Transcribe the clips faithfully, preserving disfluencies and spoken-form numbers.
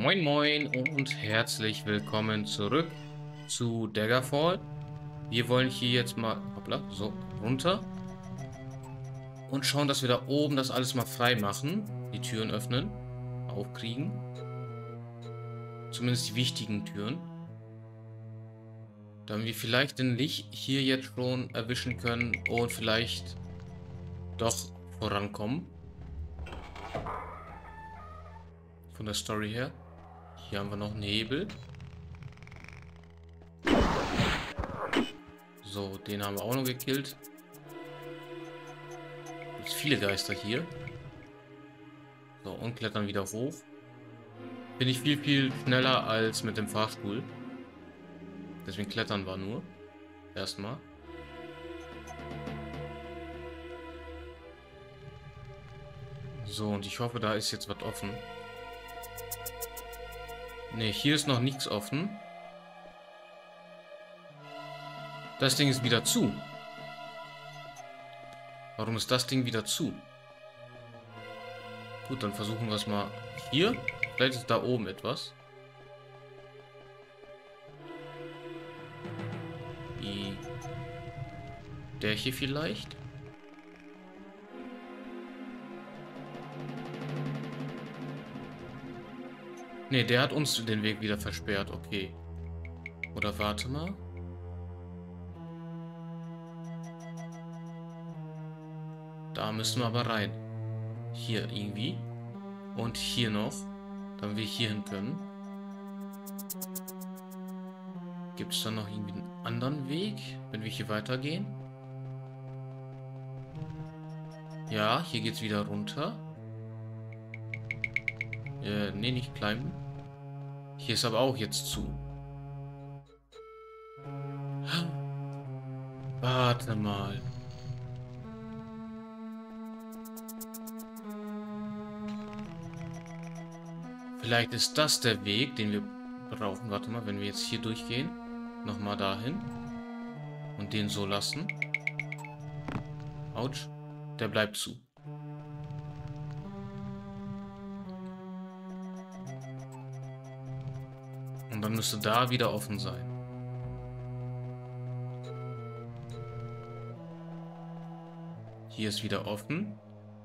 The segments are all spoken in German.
Moin Moin und herzlich willkommen zurück zu Daggerfall. Wir wollen hier jetzt mal hoppla, so runter und schauen, dass wir da oben das alles mal frei machen. Die Türen öffnen, aufkriegen. Zumindest die wichtigen Türen. Damit wir vielleicht den Licht hier jetzt schon erwischen können und vielleicht doch vorankommen. Von der Story her. Hier haben wir noch einen Hebel. So, den haben wir auch noch gekillt. Es sind viele Geister hier. So, und klettern wieder hoch. Bin ich viel, viel schneller als mit dem Fahrstuhl. Deswegen klettern wir nur. Erstmal. So, und ich hoffe, da ist jetzt was offen. Ne, hier ist noch nichts offen. Das Ding ist wieder zu. Warum ist das Ding wieder zu? Gut, dann versuchen wir es mal hier. Vielleicht ist da oben etwas. Wie der hier vielleicht? Ne, der hat uns den Weg wieder versperrt. Okay. Oder warte mal. Da müssen wir aber rein. Hier irgendwie. Und hier noch. Damit wir hier hin können. Gibt es da noch irgendwie einen anderen Weg, wenn wir hier weitergehen? Ja, hier geht es wieder runter. Äh, nee, nicht climben. Hier ist aber auch jetzt zu. Warte mal. Vielleicht ist das der Weg, den wir brauchen. Warte mal, wenn wir jetzt hier durchgehen. Nochmal dahin. Und den so lassen. Autsch. Der bleibt zu. Und dann müsste da wieder offen sein. Hier ist wieder offen.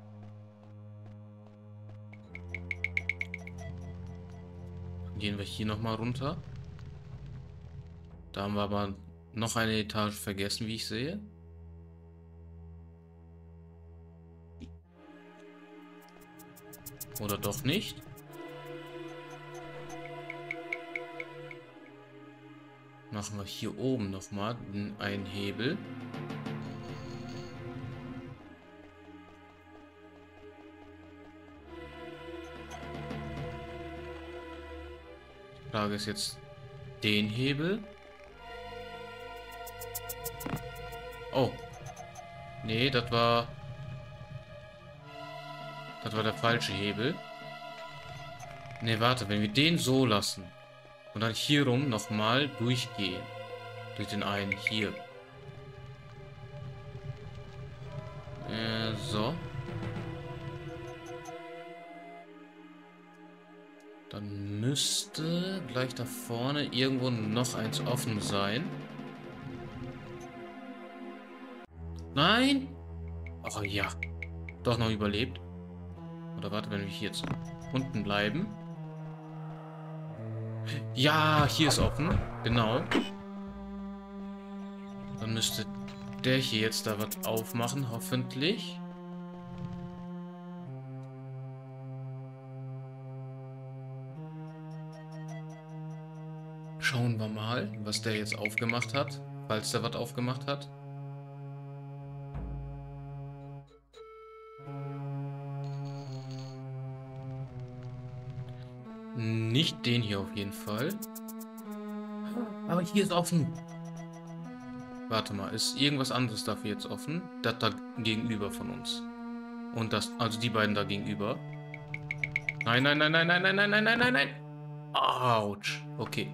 Gehen wir hier nochmal runter. Da haben wir aber noch eine Etage vergessen, wie ich sehe. Oder doch nicht? Machen wir hier oben nochmal einen Hebel. Die Frage ist jetzt den Hebel. Oh. Nee, das war... Das war der falsche Hebel. Nee, warte, wenn wir den so lassen und dann hier rum nochmal durchgehen. Durch den einen hier. Äh, so. Dann müsste gleich da vorne irgendwo noch eins offen sein. Nein! Oh ja. Doch noch überlebt. Oder warte, wenn wir hier jetzt unten bleiben. Ja, hier ist offen. Genau. Dann müsste der hier jetzt da was aufmachen, hoffentlich. Schauen wir mal, was der jetzt aufgemacht hat. Falls der was aufgemacht hat. Nicht den hier auf jeden Fall. Aber hier ist offen. Warte mal, ist irgendwas anderes dafür jetzt offen? Das da gegenüber von uns. Und das, also die beiden da gegenüber. Nein, nein, nein, nein, nein, nein, nein, nein, nein, nein, nein. Autsch. Okay.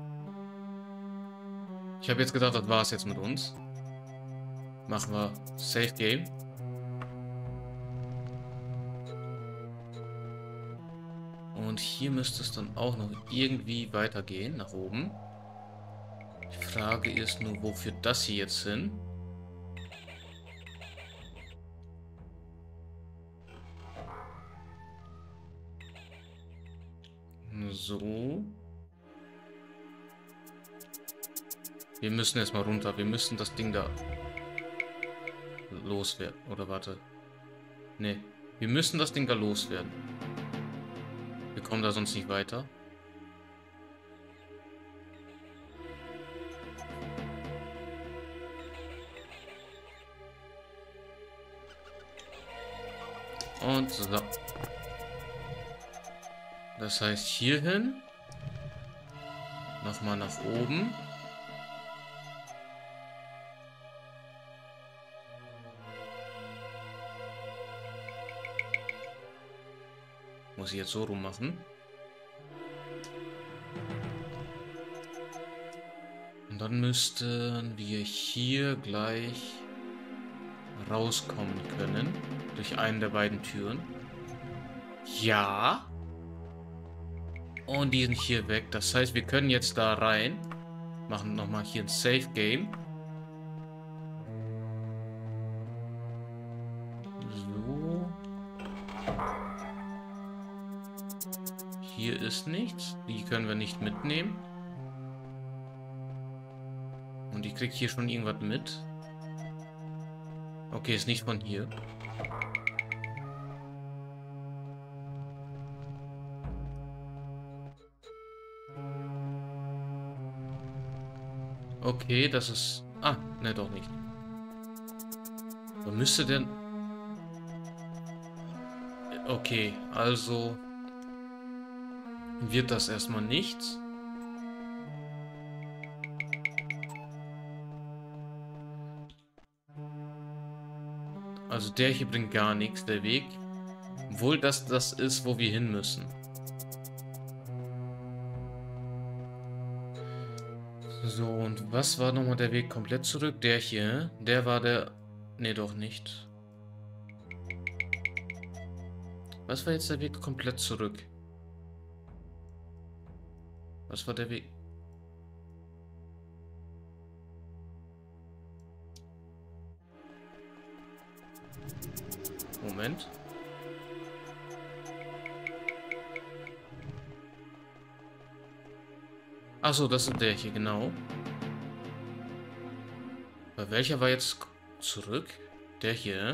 Ich habe jetzt gedacht, das war es jetzt mit uns. Machen wir Safe Game. Und hier müsste es dann auch noch irgendwie weitergehen, nach oben. Die Frage ist nur, wo führt das hier jetzt hin? So. Wir müssen erstmal runter. Wir müssen das Ding da loswerden. Oder warte. Ne. Wir müssen das Ding da loswerden. Wir kommen da sonst nicht weiter. Und so. Das heißt hierhin. Nochmal nach oben. Muss ich jetzt so rum machen. Und dann müssten wir hier gleich rauskommen können. Durch einen der beiden Türen. Ja. Und die sind hier weg. Das heißt, wir können jetzt da rein. Machen nochmal hier ein Safe Game. So. Hier ist nichts. Die können wir nicht mitnehmen. Und die kriegt hier schon irgendwas mit. Okay, ist nicht von hier. Okay, das ist... Ah, ne, doch nicht. Wo müsste denn... Okay, also... wird das erstmal nichts. Also der hier bringt gar nichts, der Weg. Obwohl das das ist, wo wir hin müssen. So, und was war nochmal der Weg komplett zurück? Der hier, der war der... Ne, doch nicht. Was war jetzt der Weg komplett zurück? Was war der Weg? Moment. Achso, das ist der hier, genau. Bei welcher war jetzt zurück? Der hier.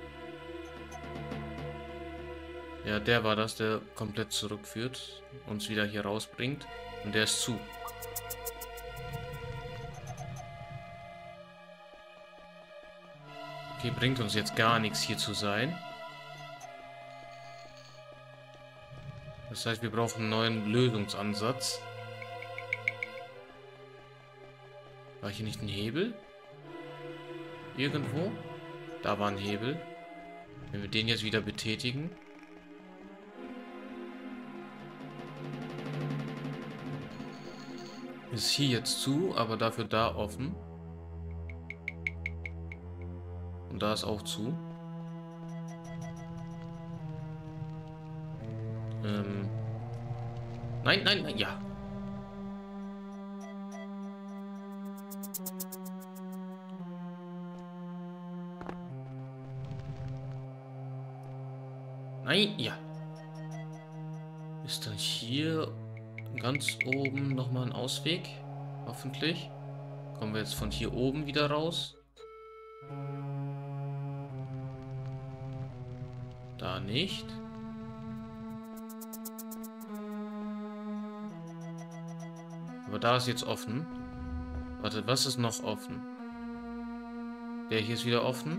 Ja, der war das, der komplett zurückführt. Uns wieder hier rausbringt. Und der ist zu. Okay, bringt uns jetzt gar nichts hier zu sein. Das heißt, wir brauchen einen neuen Lösungsansatz. War hier nicht ein Hebel? Irgendwo? Da war ein Hebel. Wenn wir den jetzt wieder betätigen. Ist hier jetzt zu, aber dafür da offen. Und da ist auch zu. Ähm. Nein, nein, nein, ja. Nein, ja. Ist dann hier ganz oben nochmal ein Ausweg? Hoffentlich. Kommen wir jetzt von hier oben wieder raus. Da nicht. Aber da ist jetzt offen. Warte, was ist noch offen? Der hier ist wieder offen.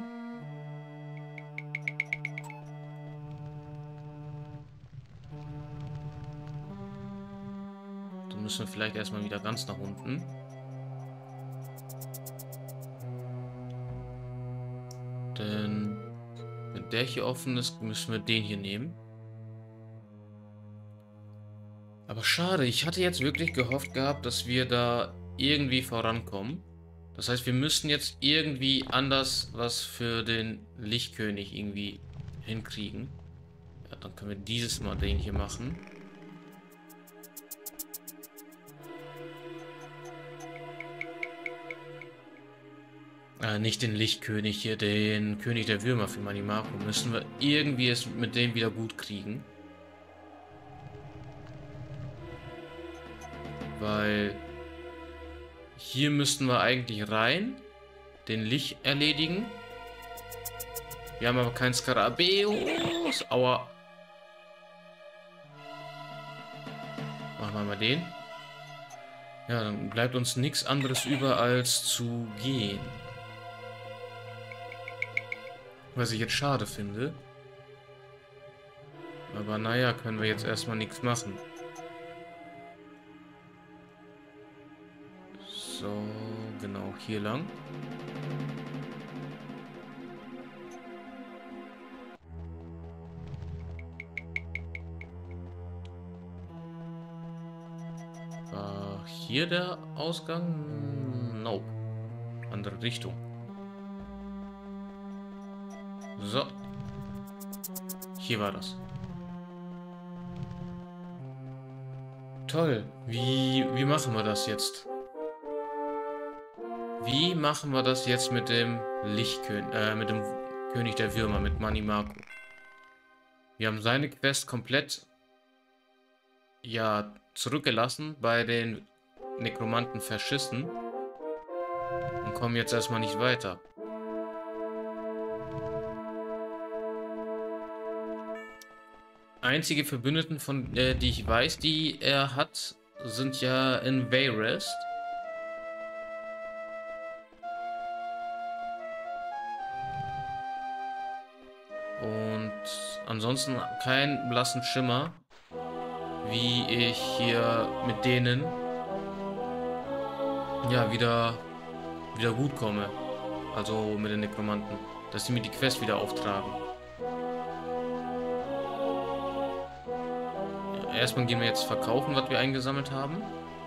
Dann müssen wir vielleicht erstmal wieder ganz nach unten. Denn wenn der hier offen ist, müssen wir den hier nehmen. Aber schade, ich hatte jetzt wirklich gehofft gehabt, dass wir da irgendwie vorankommen. Das heißt, wir müssen jetzt irgendwie anders was für den Lichtkönig irgendwie hinkriegen. Ja, dann können wir dieses Mal den hier machen. Äh, nicht den Lichtkönig hier, den König der Würmer für Manimaku. Müssen wir irgendwie es mit dem wieder gut kriegen. Weil hier müssten wir eigentlich rein, den Licht erledigen. Wir haben aber keinen Skarabäus. Aua. Machen wir mal den. Ja, dann bleibt uns nichts anderes über, als zu gehen. Was ich jetzt schade finde. Aber naja, können wir jetzt erstmal nichts machen. So, genau, hier lang. War hier der Ausgang? Nope. Andere Richtung. So. Hier war das. Toll. Wie, wie machen wir das jetzt? Wie machen wir das jetzt mit dem Lichtkönig, äh, mit dem König der Würmer, mit Manimaku? Wir haben seine Quest komplett, ja, zurückgelassen, bei den Nekromanten verschissen und kommen jetzt erstmal nicht weiter. Einzige Verbündeten, von äh, die ich weiß, die er hat, sind ja in Wayrest. Und ansonsten keinen blassen Schimmer, wie ich hier mit denen ja wieder wieder gut komme. Also mit den Nekromanten, dass sie mir die Quest wieder auftragen. Ja, erstmal gehen wir jetzt verkaufen, was wir eingesammelt haben.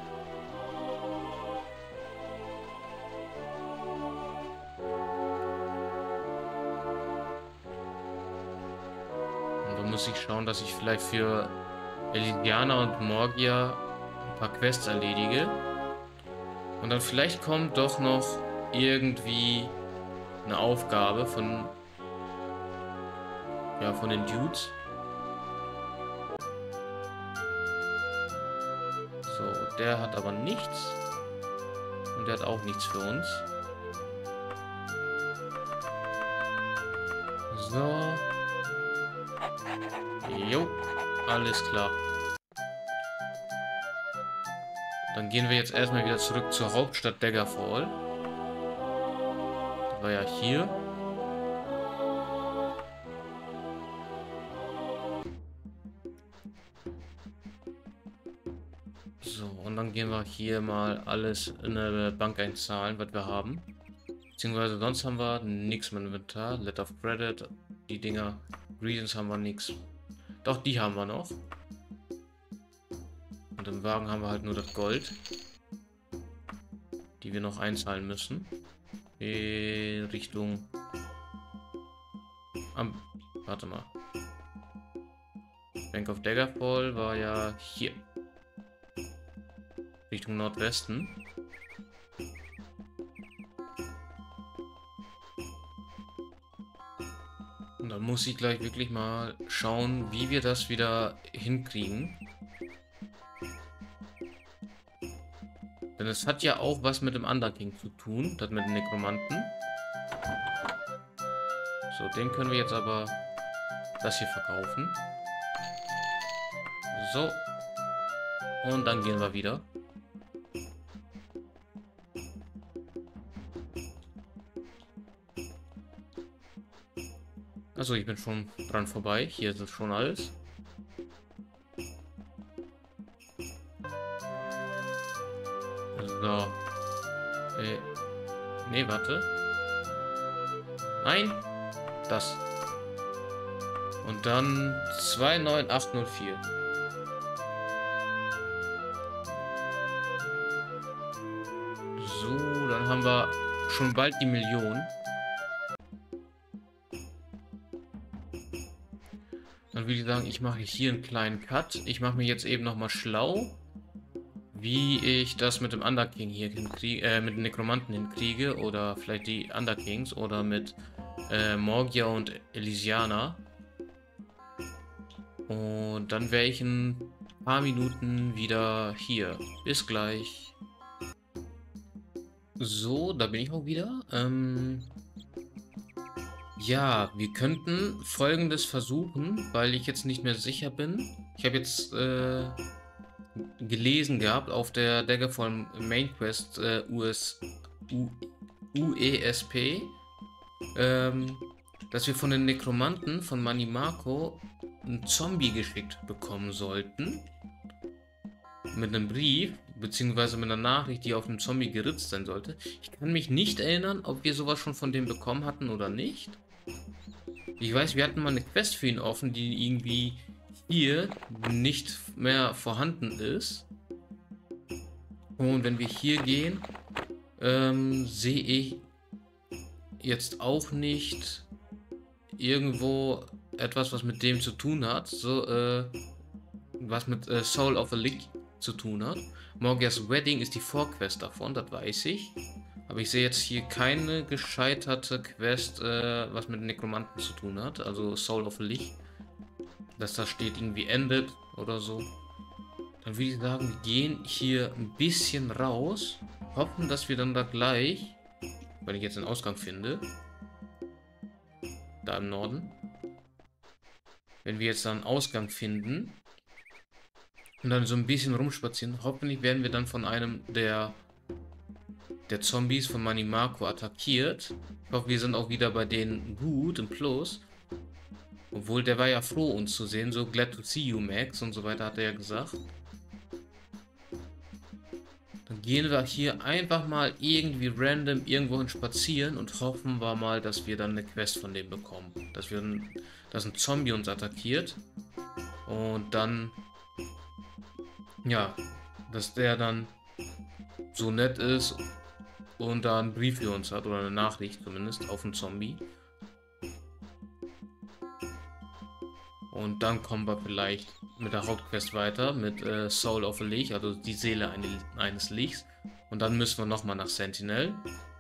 Muss ich schauen, dass ich vielleicht für Elysiana und Morgia ein paar Quests erledige. Und dann vielleicht kommt doch noch irgendwie eine Aufgabe von ja, von den Dudes. So, der hat aber nichts. Und der hat auch nichts für uns. So. Jo, alles klar. Dann gehen wir jetzt erstmal wieder zurück zur Hauptstadt Daggerfall. Das war ja hier. So, und dann gehen wir hier mal alles in eine Bank einzahlen, was wir haben. Beziehungsweise sonst haben wir nichts im Inventar. Letter of Credit, die Dinger. Greetings haben wir nichts. Doch, die haben wir noch. Und im Wagen haben wir halt nur das Gold, die wir noch einzahlen müssen. In Richtung... Am... Warte mal. Bank of Daggerfall war ja hier. Richtung Nordwesten. Und dann muss ich gleich wirklich mal schauen, wie wir das wieder hinkriegen. Denn es hat ja auch was mit dem Underking zu tun, das mit dem Nekromanten. So, den können wir jetzt aber das hier verkaufen. So. Und dann gehen wir wieder. Also ich bin schon dran vorbei. Hier ist es schon alles. So. Äh. Nee, warte. Nein. Das. Und dann zwei neun acht null vier. So, dann haben wir schon bald die Million. Dann würde ich sagen, ich mache hier einen kleinen Cut. Ich mache mir jetzt eben nochmal schlau, wie ich das mit dem Underking hier hinkriege, äh, mit den Nekromanten hinkriege, oder vielleicht die Underkings, oder mit äh, Morgia und Elysiana. Und dann wäre ich in ein paar Minuten wieder hier. Bis gleich. So, da bin ich auch wieder. Ähm, ja, wir könnten Folgendes versuchen, weil ich jetzt nicht mehr sicher bin. Ich habe jetzt äh, gelesen gehabt auf der Daggerfall Main Quest äh, U S, U, U E S P, ähm, dass wir von den Nekromanten von Manimako einen Zombie geschickt bekommen sollten. Mit einem Brief, beziehungsweise mit einer Nachricht, die auf dem Zombie geritzt sein sollte. Ich kann mich nicht erinnern, ob wir sowas schon von dem bekommen hatten oder nicht. Ich weiß, wir hatten mal eine Quest für ihn offen, die irgendwie hier nicht mehr vorhanden ist. Und wenn wir hier gehen, ähm, sehe ich jetzt auch nicht irgendwo etwas, was mit dem zu tun hat. So, äh, was mit äh, Soul of a Lick zu tun hat. Morgias Wedding ist die Vorquest davon, das weiß ich. Aber ich sehe jetzt hier keine gescheiterte Quest, äh, was mit Nekromanten zu tun hat. Also Soul of a Lick. Dass da steht irgendwie endet oder so. Dann würde ich sagen, wir gehen hier ein bisschen raus. Hoffen, dass wir dann da gleich, wenn ich jetzt den Ausgang finde, da im Norden, wenn wir jetzt da einen Ausgang finden und dann so ein bisschen rumspazieren, hoffentlich werden wir dann von einem der, der Zombies von Manimako attackiert. Ich hoffe, wir sind auch wieder bei denen gut im Plus. Obwohl, der war ja froh, uns zu sehen. So, glad to see you, Max, und so weiter, hat er ja gesagt. Dann gehen wir hier einfach mal irgendwie random irgendwohin spazieren und hoffen wir mal, dass wir dann eine Quest von dem bekommen. Dass wir, dass ein Zombie uns attackiert. Und dann, ja, dass der dann so nett ist und da einen Brief für uns hat, oder eine Nachricht zumindest, auf einen Zombie. Und dann kommen wir vielleicht mit der Hauptquest weiter, mit äh, Soul of a Lich, also die Seele eine, eines Lichs. Und dann müssen wir nochmal nach Sentinel.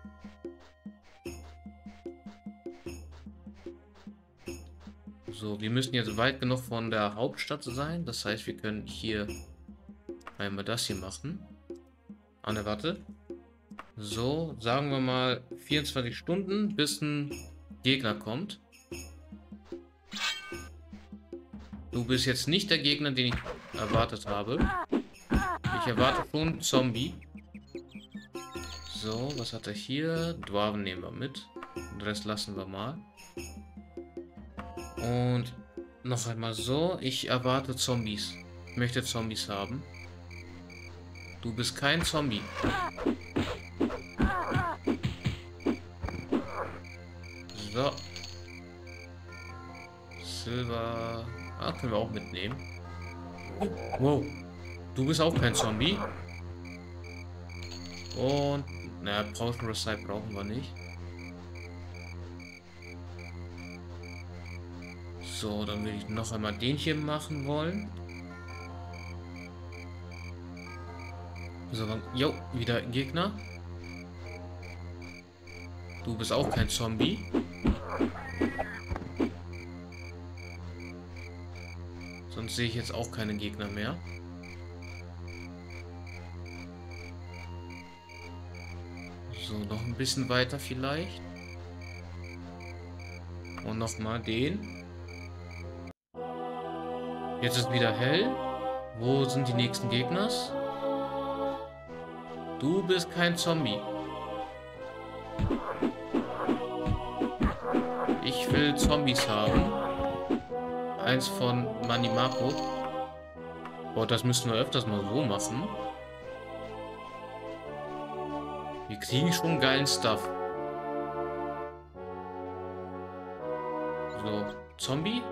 So, wir müssen jetzt weit genug von der Hauptstadt sein. Das heißt, wir können hier einmal das hier machen. Ah, ne, warte. So, sagen wir mal vierundzwanzig Stunden, bis ein Gegner kommt. Du bist jetzt nicht der Gegner, den ich erwartet habe. Ich erwarte schon einen Zombie. So, was hat er hier? Dwarven nehmen wir mit. Den Rest lassen wir mal. Und noch einmal so. Ich erwarte Zombies. Ich möchte Zombies haben. Du bist kein Zombie. So. Silber. Ah, können wir auch mitnehmen. Wow. Du bist auch kein Zombie. Und, naja, Potion Recite brauchen wir nicht. So, dann will ich noch einmal den hier machen wollen. So, dann, jo, wieder ein Gegner. Du bist auch kein Zombie. Sonst sehe ich jetzt auch keine Gegner mehr. So, noch ein bisschen weiter vielleicht. Und nochmal den. Jetzt ist wieder hell. Wo sind die nächsten Gegner? Du bist kein Zombie. Ich will Zombies haben. Eins von Manimako. Boah, das müssten wir öfters mal so machen. Wir kriegen schon geilen Stuff. So, Zombie?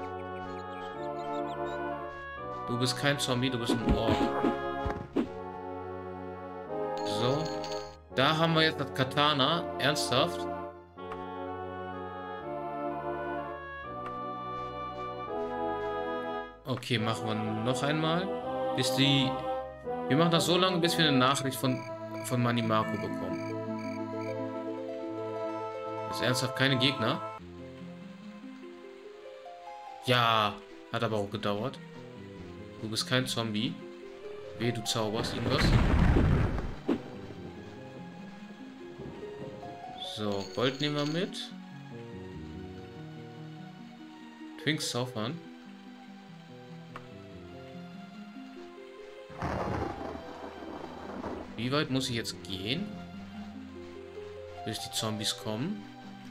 Du bist kein Zombie, du bist ein Ork. So. Da haben wir jetzt das Katana. Ernsthaft? Okay, machen wir noch einmal. Bis die Wir machen das so lange, bis wir eine Nachricht von, von Manimako bekommen. Ist ernsthaft keine Gegner? Ja, hat aber auch gedauert. Du bist kein Zombie. Weh, du zauberst irgendwas. So, Gold nehmen wir mit. Twinks zaubern. Wie weit muss ich jetzt gehen, bis die Zombies kommen?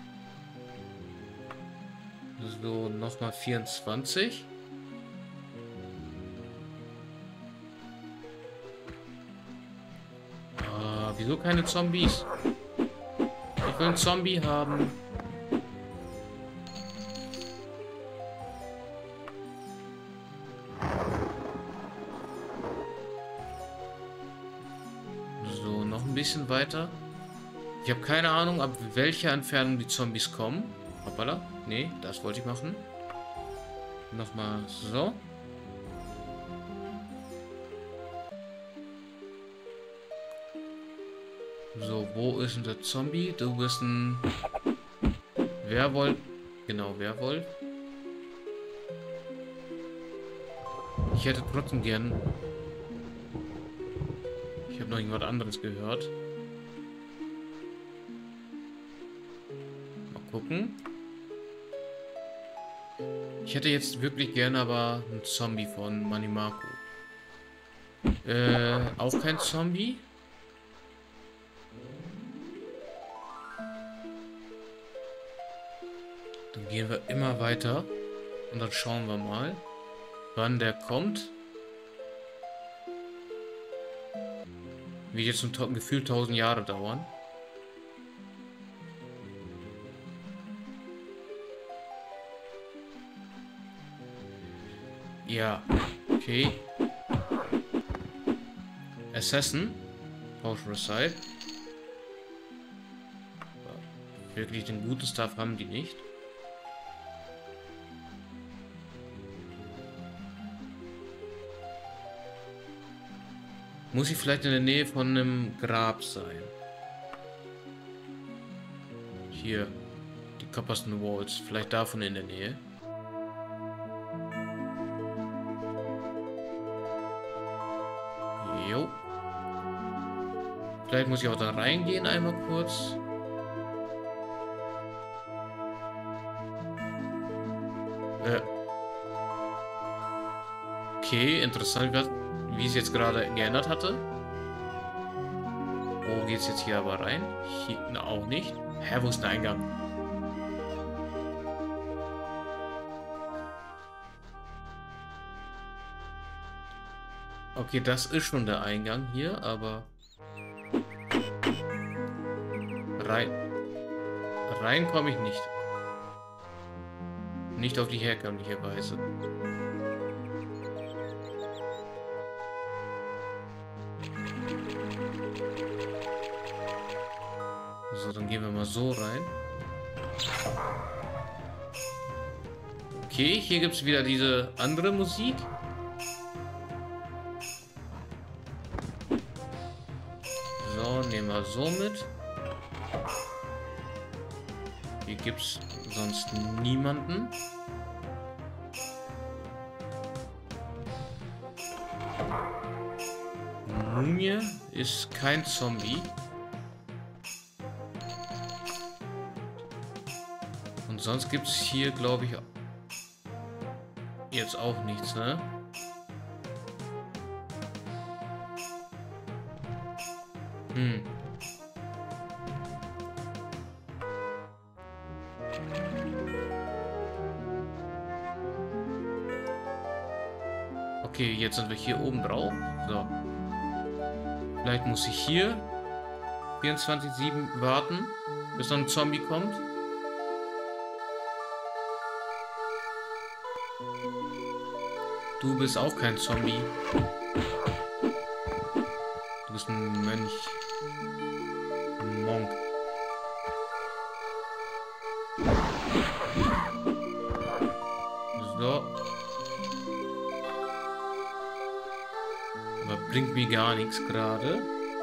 So, nochmal vierundzwanzig. Ah, wieso keine Zombies? Ich will einen Zombie haben. So, noch ein bisschen weiter. Ich habe keine Ahnung, ab welcher Entfernung die Zombies kommen. Hoppala. Nee, das wollte ich machen. Nochmal so. So, wo ist denn der Zombie? Du bist ein Werwolf. Genau, Werwolf. Ich hätte trotzdem gern... Ich habe noch irgendwas anderes gehört. Mal gucken. Ich hätte jetzt wirklich gerne aber einen Zombie von Manimako. Äh, auch kein Zombie? Dann gehen wir immer weiter und dann schauen wir mal, wann der kommt. Wird jetzt ein Gefühl tausend Jahre dauern. Ja, okay. Assassin. Power Side. Wirklich den guten Stuff haben die nicht. Muss ich vielleicht in der Nähe von einem Grab sein? Hier. Die Copperstone Walls. Vielleicht davon in der Nähe. Jo. Vielleicht muss ich auch da reingehen einmal kurz. Äh. Okay, interessant, wie es jetzt gerade geändert hatte. Wo geht es jetzt hier aber rein? Hier na, auch nicht. Hä, wo ist der Eingang? Okay, das ist schon der Eingang hier, aber... Rein... Rein komme ich nicht. Nicht auf die herkömmliche Weise. So, dann gehen wir mal so rein. Okay, hier gibt es wieder diese andere Musik. So, nehmen wir so mit. Hier gibt es sonst niemanden. Mumie ist kein Zombie. Und sonst gibt es hier, glaube ich, jetzt auch nichts, ne? Hm. Okay, jetzt sind wir hier oben drauf. So. Vielleicht muss ich hier vierundzwanzig sieben warten, bis noch ein Zombie kommt. Du bist auch kein Zombie. Du bist ein Mönch. Ein Monk. So. Aber bringt mir gar nichts gerade.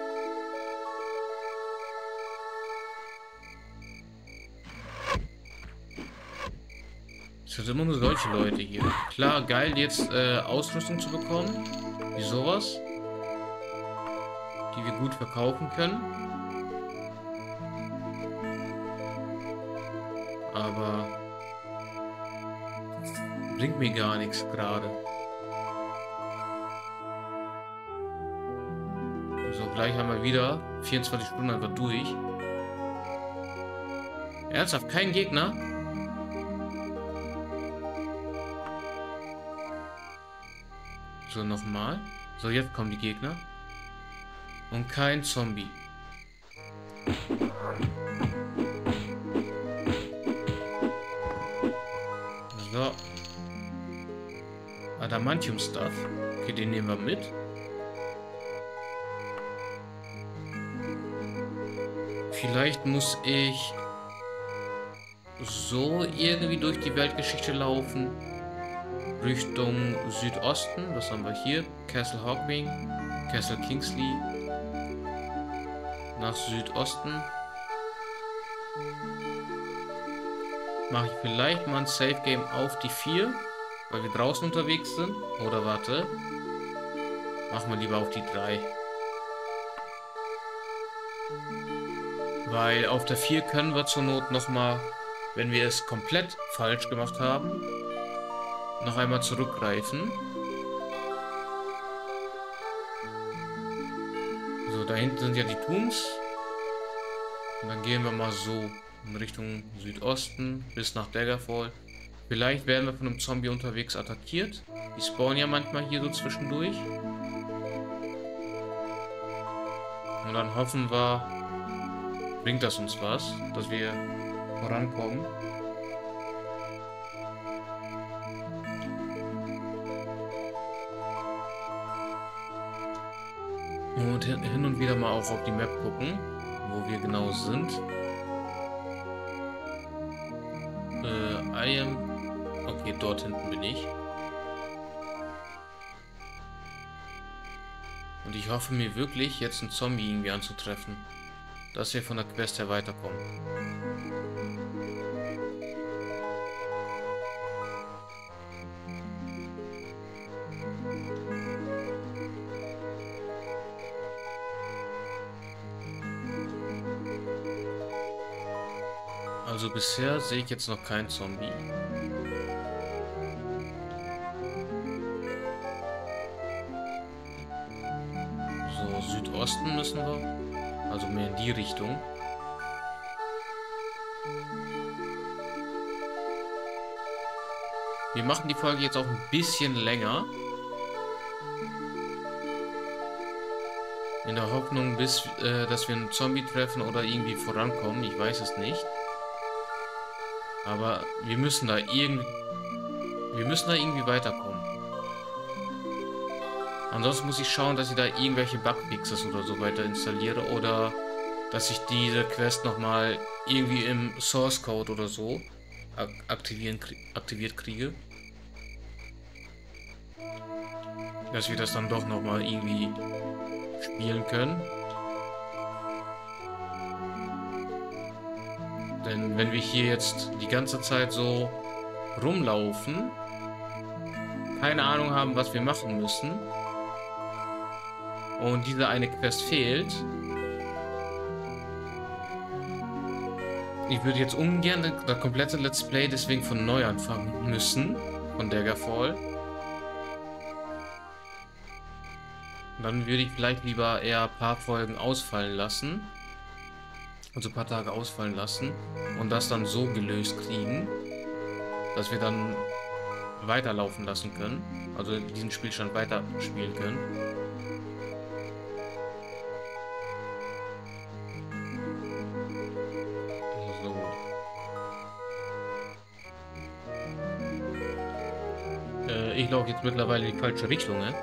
Es sind immer nur solche Leute hier. Klar, geil, jetzt äh, Ausrüstung zu bekommen. Wie sowas. Die wir gut verkaufen können. Aber bringt mir gar nichts gerade. So, gleich haben wir wieder vierundzwanzig Stunden einfach durch. Ernsthaft, kein Gegner? So, nochmal. So, jetzt kommen die Gegner. Und kein Zombie. So. Adamantium-Stuff. Okay, den nehmen wir mit. Vielleicht muss ich so irgendwie durch die Weltgeschichte laufen. Richtung Südosten. Das haben wir hier. Castle Hawkwing. Castle Kingsley. Nach Südosten. Mache ich vielleicht mal ein Safe Game auf die vier. Weil wir draußen unterwegs sind. Oder warte. Machen wir lieber auf die drei. Weil auf der vier können wir zur Not nochmal, wenn wir es komplett falsch gemacht haben, noch einmal zurückgreifen. So, da hinten sind ja die Tombs. Und dann gehen wir mal so in Richtung Südosten bis nach Daggerfall. Vielleicht werden wir von einem Zombie unterwegs attackiert. Die spawnen ja manchmal hier so zwischendurch. Und dann hoffen wir, bringt das uns was, dass wir vorankommen. Und hin und wieder mal auch auf die Map gucken, wo wir genau sind. Äh, I am... Okay, dort hinten bin ich. Und ich hoffe mir wirklich, jetzt einen Zombie irgendwie anzutreffen. Dass wir von der Quest her weiterkommen. Also bisher sehe ich jetzt noch keinen Zombie. So, Südosten müssen wir. Also mehr in die Richtung. Wir machen die Folge jetzt auch ein bisschen länger. In der Hoffnung, bis, äh, dass wir einen Zombie treffen oder irgendwie vorankommen. Ich weiß es nicht. Aber wir müssen da irgendwie... Wir müssen da irgendwie weiterkommen. Ansonsten muss ich schauen, dass ich da irgendwelche Bugfixes oder so weiter installiere oder dass ich diese Quest nochmal irgendwie im Source Code oder so aktivieren, aktiviert kriege. Dass wir das dann doch nochmal irgendwie spielen können. Denn wenn wir hier jetzt die ganze Zeit so rumlaufen, keine Ahnung haben, was wir machen müssen, und diese eine Quest fehlt. Ich würde jetzt ungern das komplette Let's Play deswegen von neu anfangen müssen. Von Daggerfall. Dann würde ich vielleicht lieber eher ein paar Folgen ausfallen lassen. Also ein paar Tage ausfallen lassen. Und das dann so gelöst kriegen, dass wir dann weiterlaufen lassen können. Also diesen Spielstand weiterspielen können. Ich laufe jetzt mittlerweile in die falsche Richtung, ne?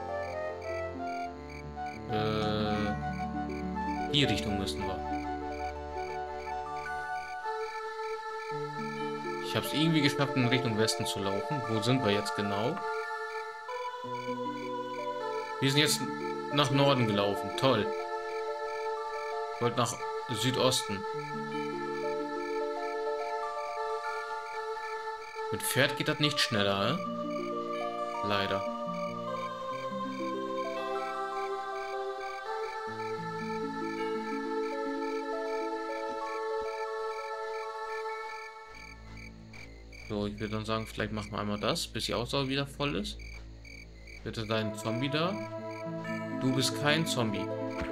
Äh, die Richtung müssen wir. Ich habe es irgendwie geschafft, in Richtung Westen zu laufen. Wo sind wir jetzt genau? Wir sind jetzt nach Norden gelaufen. Toll. Ich wollte nach Südosten. Mit Pferd geht das nicht schneller, äh? Leider. So, ich würde dann sagen, vielleicht machen wir einmal das, bis die Ausdauer wieder voll ist. Bitte dein Zombie da. Du bist kein Zombie.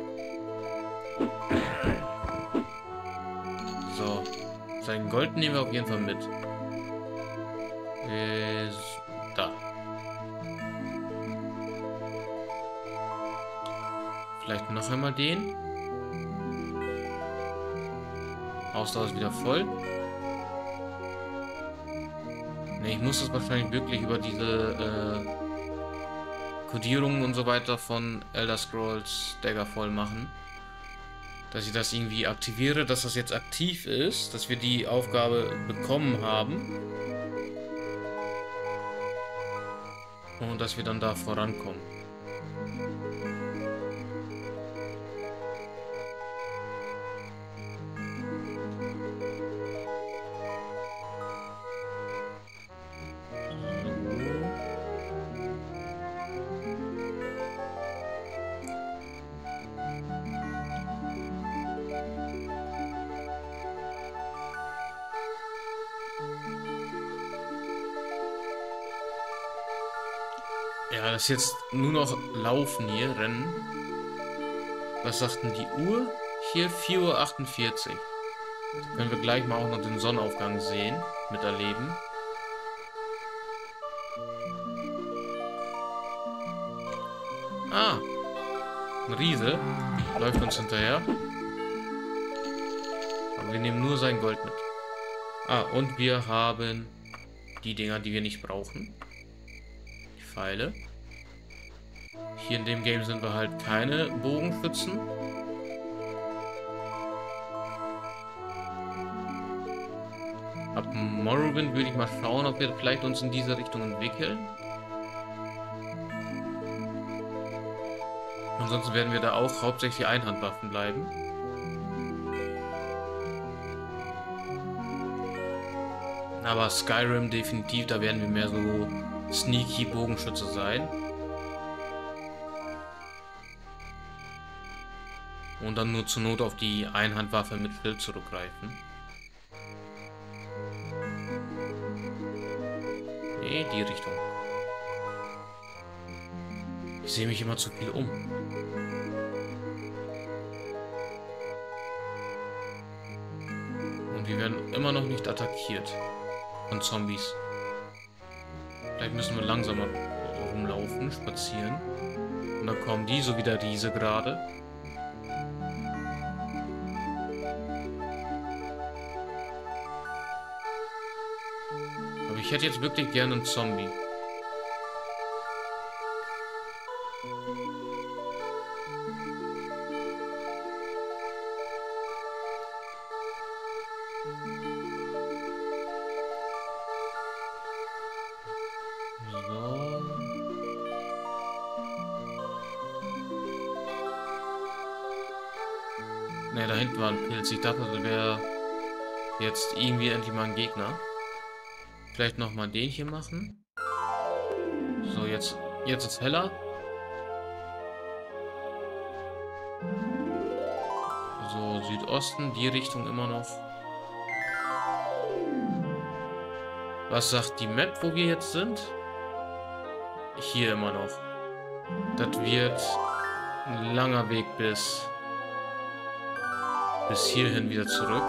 So. Sein Gold nehmen wir auf jeden Fall mit. Äh, da. Vielleicht noch einmal den. Ausdauer ist wieder voll. Ne, ich muss das wahrscheinlich wirklich über diese äh, Kodierungen und so weiter von Elder Scrolls Daggerfall machen. Dass ich das irgendwie aktiviere, dass das jetzt aktiv ist, dass wir die Aufgabe bekommen haben. Und dass wir dann da vorankommen. Ja, das ist jetzt nur noch Laufen hier, Rennen. Was sagt denn die Uhr? Hier vier Uhr achtundvierzig. Da können wir gleich mal auch noch den Sonnenaufgang sehen, miterleben. Ah, ein Riese läuft uns hinterher. Aber wir nehmen nur sein Gold mit. Ah, und wir haben die Dinger, die wir nicht brauchen. Die Pfeile. Hier in dem Game sind wir halt keine Bogenschützen. Ab Morrowind würde ich mal schauen, ob wir vielleicht uns in diese Richtung entwickeln. Ansonsten werden wir da auch hauptsächlich Einhandwaffen bleiben. Aber Skyrim definitiv, da werden wir mehr so sneaky Bogenschütze sein. Und dann nur zur Not auf die Einhandwaffe mit Schild zurückgreifen. Nee, die Richtung. Ich sehe mich immer zu viel um. Und wir werden immer noch nicht attackiert von Zombies. Vielleicht müssen wir langsamer rumlaufen, spazieren. Und dann kommen die, so wie der Riese gerade. Aber ich hätte jetzt wirklich gerne einen Zombie. Ne, da hinten war ein Pilz. Ich dachte, das wäre jetzt irgendwie endlich mal ein Gegner. Vielleicht nochmal den hier machen. So, jetzt, jetzt ist heller. So, Südosten, die Richtung immer noch. Was sagt die Map, wo wir jetzt sind? Hier immer noch. Das wird ein langer Weg bis... bis hierhin wieder zurück.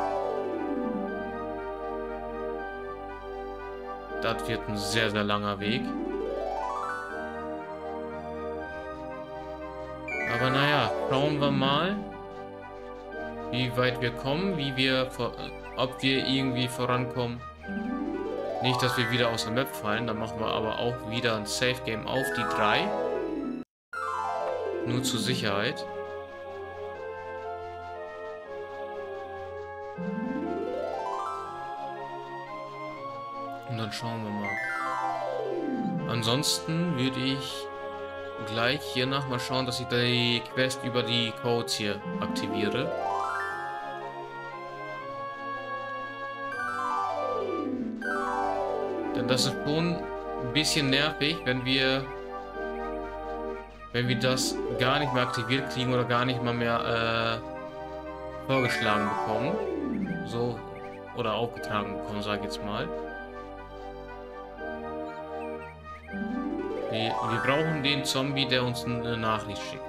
Das wird ein sehr, sehr langer Weg. Aber naja, schauen wir mal, wie weit wir kommen, wie wir, ob wir irgendwie vorankommen. Nicht, dass wir wieder aus der Map fallen, dann machen wir aber auch wieder ein Safe Game auf die drei. Nur zur Sicherheit. Und dann schauen wir mal. Ansonsten würde ich gleich hiernach mal schauen, dass ich die Quest über die Codes hier aktiviere. Denn das ist schon ein bisschen nervig, wenn wir wenn wir das gar nicht mehr aktiviert kriegen oder gar nicht mal mehr äh, vorgeschlagen bekommen. So, oder aufgetragen bekommen, sage ich jetzt mal. Wir, wir brauchen den Zombie, der uns eine Nachricht schickt.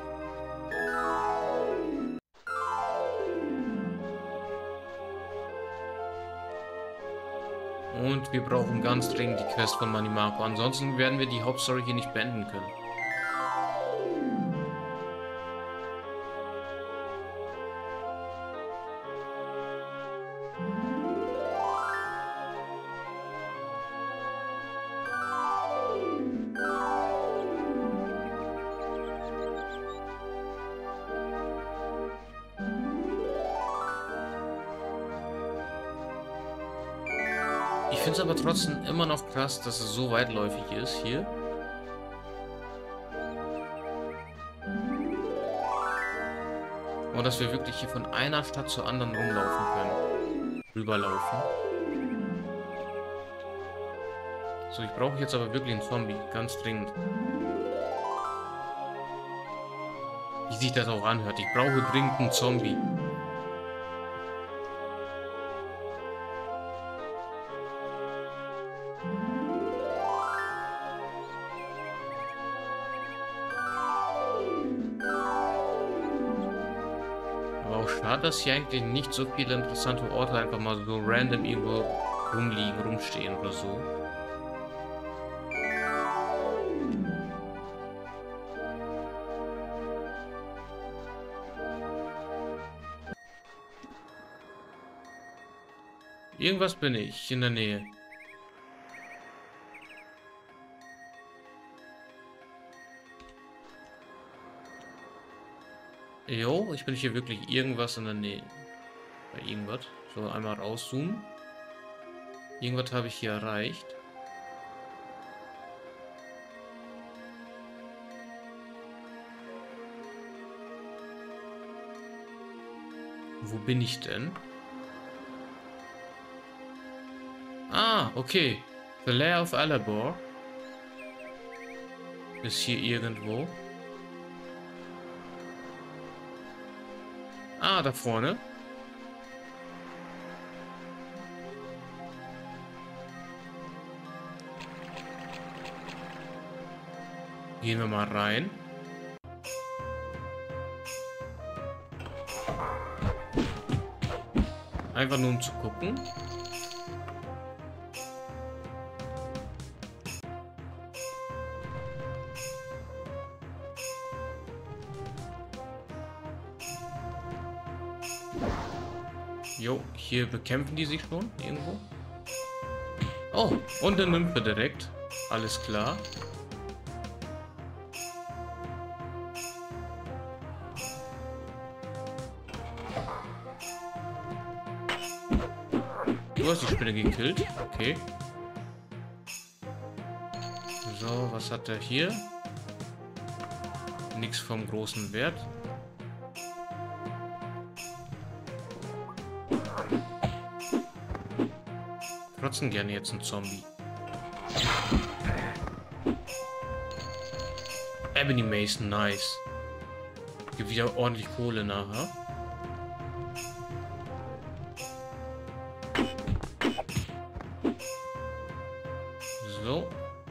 Und wir brauchen ganz dringend die Quest von Manimako. Ansonsten werden wir die Hauptstory hier nicht beenden können. Ich finde es aber trotzdem immer noch krass, dass es so weitläufig ist hier. Und dass wir wirklich hier von einer Stadt zur anderen rumlaufen können. Rüberlaufen. So, ich brauche jetzt aber wirklich einen Zombie. Ganz dringend. Wie sich das auch anhört. Ich brauche dringend einen Zombie. Schade, dass hier eigentlich nicht so viele interessante Orte einfach mal so random irgendwo rumliegen, rumstehen oder so. Irgendwas bin ich in der Nähe. Jo, ich bin hier wirklich irgendwas in der Nähe. Bei irgendwas. So, einmal rauszoomen. Irgendwas habe ich hier erreicht. Wo bin ich denn? Ah, okay. The Lair of Alabor. Ist hier irgendwo. Ah, da vorne. Gehen wir mal rein. Einfach nur um zu gucken. Jo, hier bekämpfen die sich schon irgendwo. Oh, und eine Nymphe direkt. Alles klar. Du hast die Spinne gekillt. Okay. So, was hat er hier? Nichts vom großen Wert. Trotzdem gerne jetzt ein Zombie. Ebony Mason, nice. Gibt wieder ordentlich Kohle nachher. So.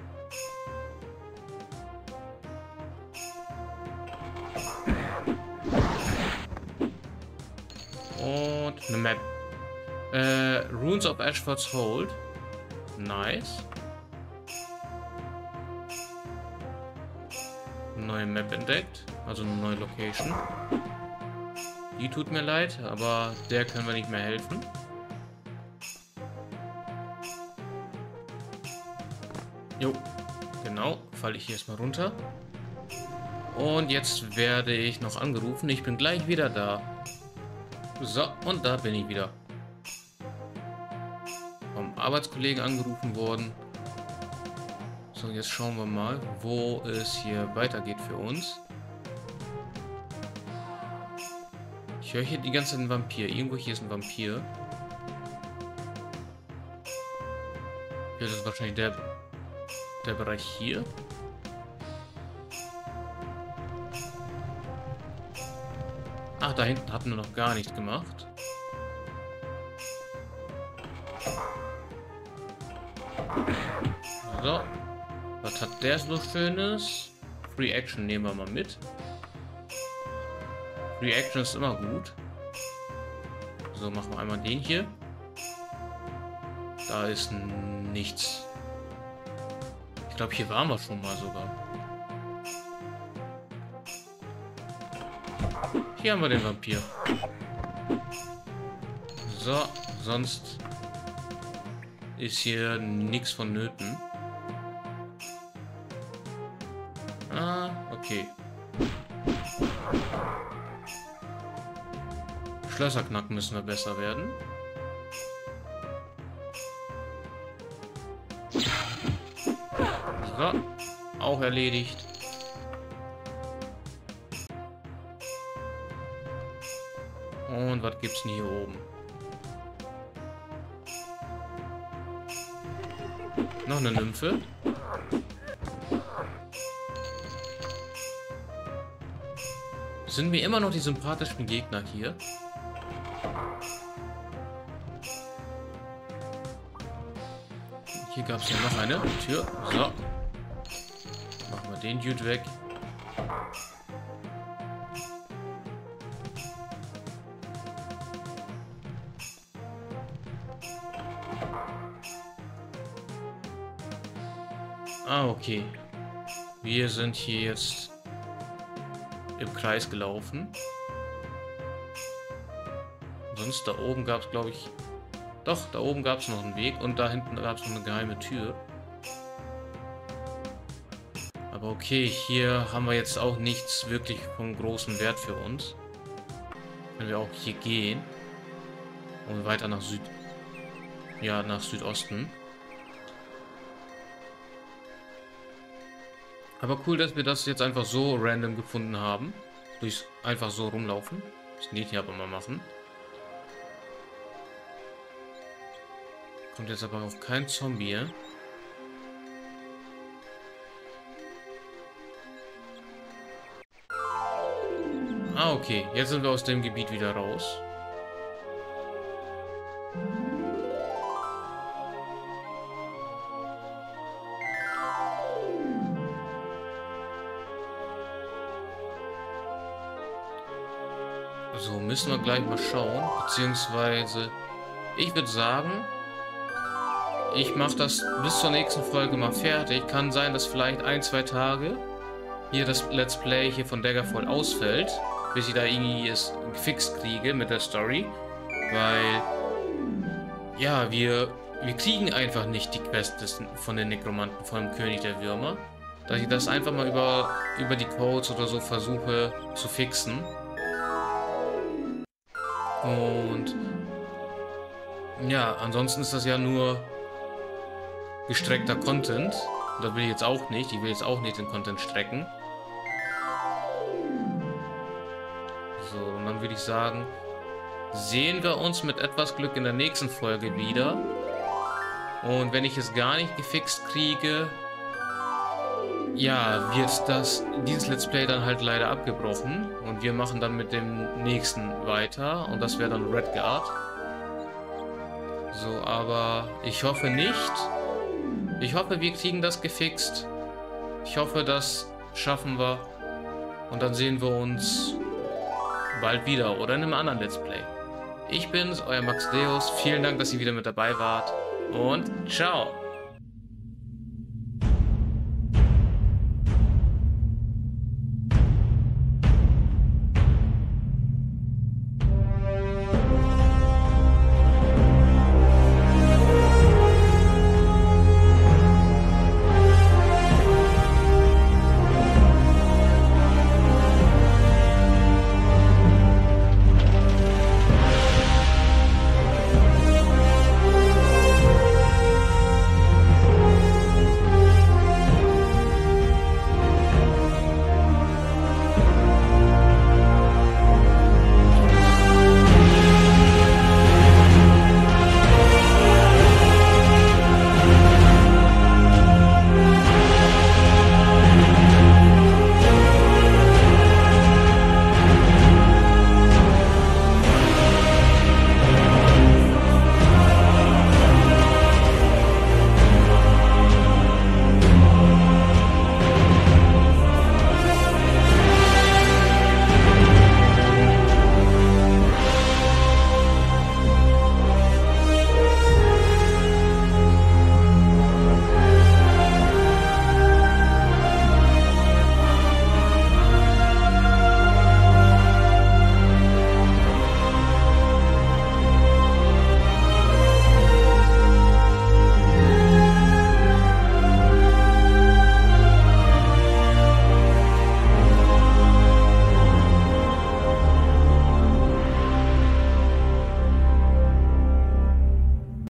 Und eine Map. Äh, Runes of Ashford's Hold. Nice. Neue Map entdeckt. Also eine neue Location. Die tut mir leid, aber der können wir nicht mehr helfen. Jo, genau. Falle ich hier erstmal runter. Und jetzt werde ich noch angerufen. Ich bin gleich wieder da. So, und da bin ich wieder. Vom Arbeitskollegen angerufen worden. So, jetzt schauen wir mal, wo es hier weitergeht für uns. Ich höre hier die ganze Zeit einen Vampir. Irgendwo hier ist ein Vampir. Das ist wahrscheinlich der, der Bereich hier. Ach, da hinten hatten wir noch gar nichts gemacht. So. Was hat der so Schönes? Free Action nehmen wir mal mit. Free Action ist immer gut. So, machen wir einmal den hier. Da ist nichts. Ich glaube, hier waren wir schon mal sogar. Hier haben wir den Vampir. So, sonst ist hier nichts vonnöten. Ah, okay. Schlösser knacken müssen wir besser werden. So, auch erledigt. Und was gibt's denn hier oben? Noch eine Nymphe. Sind mir immer noch die sympathischen Gegner hier. Hier gab es ja noch eine Tür. So. Machen wir den Dude weg. Ah, okay. Wir sind hier jetzt im Kreis gelaufen. Sonst da oben gab es, glaube ich... Doch, da oben gab es noch einen Weg und da hinten gab es noch eine geheime Tür. Aber okay, hier haben wir jetzt auch nichts wirklich von großem Wert für uns. Können wir auch hier gehen. Und weiter nach Süd... Ja, nach Südosten. Aber cool, dass wir das jetzt einfach so random gefunden haben. Durch einfach so rumlaufen. Das nicht hier aber mal machen. Kommt jetzt aber auch kein Zombie. Ah, okay. Jetzt sind wir aus dem Gebiet wieder raus. So, müssen wir gleich mal schauen. Beziehungsweise, ich würde sagen, ich mache das bis zur nächsten Folge mal fertig. Kann sein, dass vielleicht ein, zwei Tage hier das Let's Play hier von Daggerfall ausfällt, bis ich da irgendwie es gefixt kriege mit der Story. Weil, ja, wir, wir kriegen einfach nicht die Quest des, von den Nekromanten, von dem König der Würmer. Dass ich das einfach mal über, über die Codes oder so versuche zu fixen. Und ja, ansonsten ist das ja nur gestreckter Content. Da will ich jetzt auch nicht. Ich will jetzt auch nicht den Content strecken. So, und dann würde ich sagen, sehen wir uns mit etwas Glück in der nächsten Folge wieder. Und wenn ich es gar nicht gefixt kriege, ja, wird das, dieses Let's Play dann halt leider abgebrochen. Und wir machen dann mit dem nächsten weiter. Und das wäre dann Redguard. So, aber ich hoffe nicht. Ich hoffe, wir kriegen das gefixt. Ich hoffe, das schaffen wir. Und dann sehen wir uns bald wieder oder in einem anderen Let's Play. Ich bin's, euer Max Deus. Vielen Dank, dass ihr wieder mit dabei wart. Und ciao.